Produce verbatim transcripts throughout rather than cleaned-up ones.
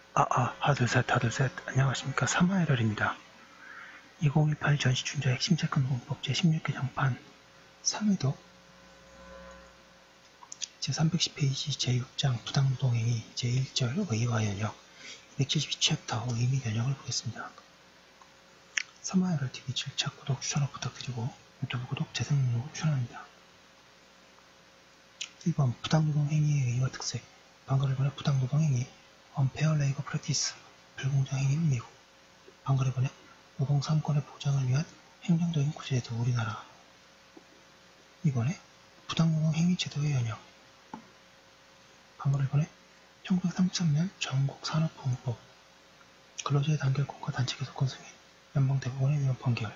아, 아, 하둘셋, 하둘셋. 안녕하십니까. 삼화에럴입니다. 이천십팔 전시춘자 핵심 채권 공법 제십육 개 정판 삼 회도 제삼백십 페이지 제육 장 부당노동행위 제일 절 의의와 연역 이백칠십이 챕터 의의 및 연역을 보겠습니다. 삼화에럴 티비 칠 차 구독, 추천을 부탁드리고 유튜브 구독, 재생 목록을 추천합니다. 일 번 부당노동행위의 의의와 특색 방금 일본의 부당노동행위 unfair labor practice 불공정 행위는 미국 방금 일본의 노동 삼 권의 보장을 위한 행정적인 구제제도 우리나라 이번에 부당노동 행위 제도의 연역 방금 일본의 천구백삼십삼 년 전국 산업보험법 근로자의 단결권과 단체 개속권 승인 연방대법원의 위헌 판결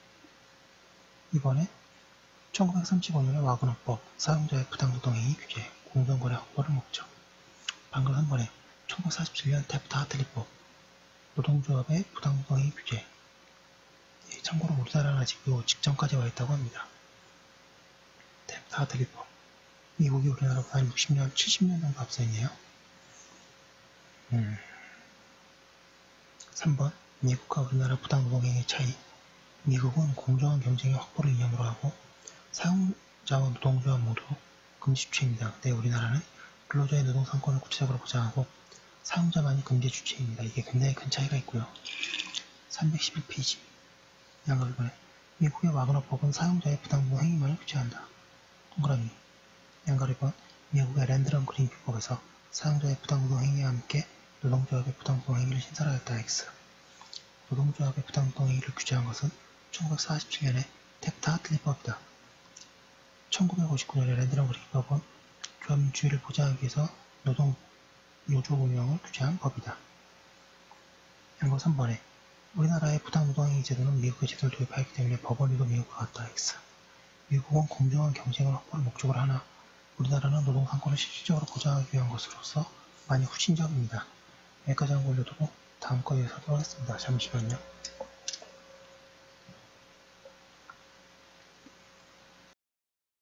이번에 천구백삼십오 년의 와그너법 사용자의 부당노동 행위 규제 공정거래 확보를 목적 방금 한 번에 천구백사십칠 년 탭타-하틀리법 노동조합의 부당노동 행위 규제 예, 참고로 우리나라는 아직 요 직전까지 와 있다고 합니다. 탭타-하틀리법 미국이 우리나라보다 한 육십 년, 칠십 년 정도 앞서 있네요. 음. 삼 번 미국과 우리나라 부당노동행위 차이 미국은 공정한 경쟁의 확보를 이념으로 하고 사용자와 노동조합 모두 금지 주체입니다. 근데 우리나라는 근로자의 노동 상권을 구체적으로 보장하고 사용자만이 금지 주체입니다. 이게 굉장히 큰 차이가 있고요. 삼백십일 페이지 양가 일 번에 미국의 와그너법은 사용자의 부당노동 행위만을 규제한다. 동그라미 양가 일 번 미국의 랜드런 그린피법에서 사용자의 부당노동 행위와 함께 노동조합의 부당노동 행위를 신설하였다. X 노동조합의 부당노동 행위를 규제한 것은 천구백사십칠 년의 탭타-하틀리법이다. 천구백오십구 년의 랜드런 그린피법은 조합 민주주의를 보장하기 위해서 노동 노조 운영을 규제한 법이다. 양가 삼 번에 우리나라의 부당노동행위 제도는 미국의 제도를 도입하였기 때문에 법원에도 미국과 같다. X 미국은 공정한 경쟁을 확보를 목적으로 하나 우리나라는 노동 상권을 실질적으로 보장하기 위한 것으로서 많이 후진적입니다. 여기까지 한 거 올려두고 다음 거에 서도록 하겠습니다. 잠시만요.